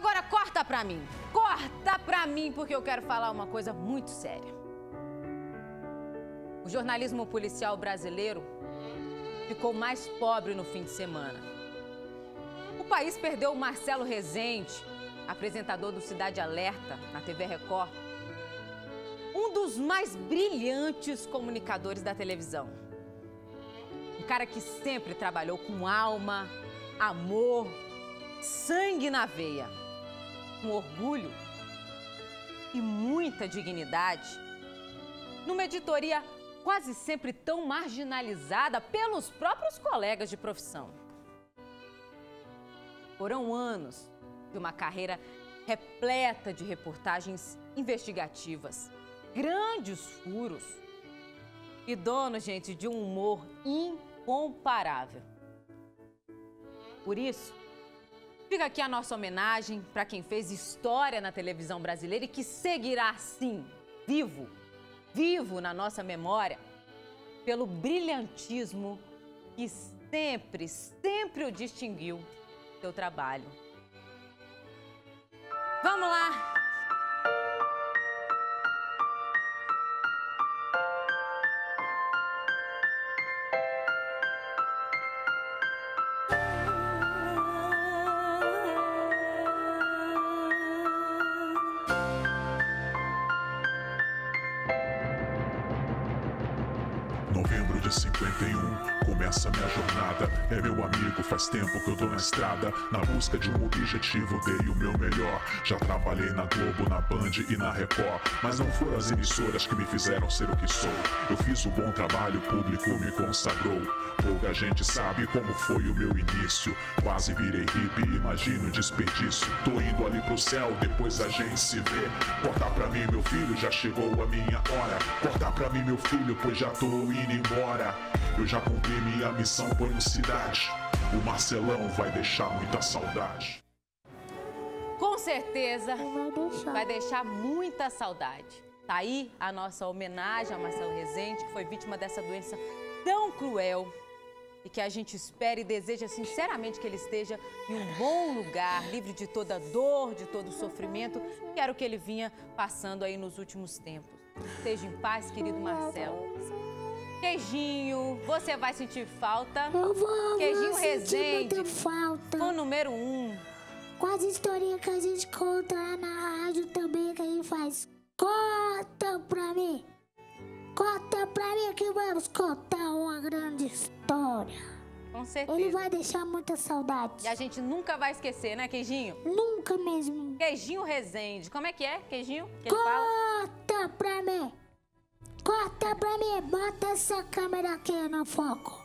Agora corta pra mim. Corta pra mim, porque eu quero falar uma coisa muito séria. O jornalismo policial brasileiro ficou mais pobre no fim de semana. O país perdeu o Marcelo Rezende, apresentador do Cidade Alerta, na TV Record. Um dos mais brilhantes comunicadores da televisão. Um cara que sempre trabalhou com alma, amor, sangue na veia, com orgulho e muita dignidade, numa editoria quase sempre tão marginalizada pelos próprios colegas de profissão. Foram anos de uma carreira repleta de reportagens investigativas, grandes furos e dono, gente, de um humor incomparável. Por isso, fica aqui a nossa homenagem para quem fez história na televisão brasileira e que seguirá, sim, vivo na nossa memória, pelo brilhantismo que sempre o distinguiu do seu trabalho. Vamos lá! Novembro de 51, começa minha jornada. É meu amigo, faz tempo que eu tô na estrada. Na busca de um objetivo, dei o meu melhor. Já trabalhei na Globo, na Band e na Record, mas não foram as emissoras que me fizeram ser o que sou. Eu fiz um bom trabalho, o público me consagrou. Pouca gente sabe como foi o meu início. Quase virei hippie, imagina o desperdício. Tô indo ali pro céu, depois a gente se vê. Corta pra mim, meu filho, já chegou a minha hora. Corta pra mim, meu filho, pois já tô indo embora. Eu já cumpri minha missão, ponho cidade. O Marcelão vai deixar muita saudade. Com certeza vai deixar muita saudade. Tá aí a nossa homenagem ao Marcelo Rezende, que foi vítima dessa doença tão cruel e que a gente espera e deseja sinceramente que ele esteja em um bom lugar, livre de toda dor, de todo sofrimento, que era o que ele vinha passando aí nos últimos tempos. Esteja em paz, querido Marcelo. Queijinho, você vai sentir falta? Eu vou. Queijinho vou Rezende, muita falta. o número 1. Com as historinhas que a gente conta lá na rádio também, que a gente faz. Conta pra mim. Conta pra mim que vamos contar uma grande história. Com certeza. Ele vai deixar muita saudade. E a gente nunca vai esquecer, né, Queijinho? Nunca mesmo. Queijinho Rezende. Como é que é, Queijinho? Que ele fala? Conta pra mim. Corta pra mim, bota essa câmera aqui no foco.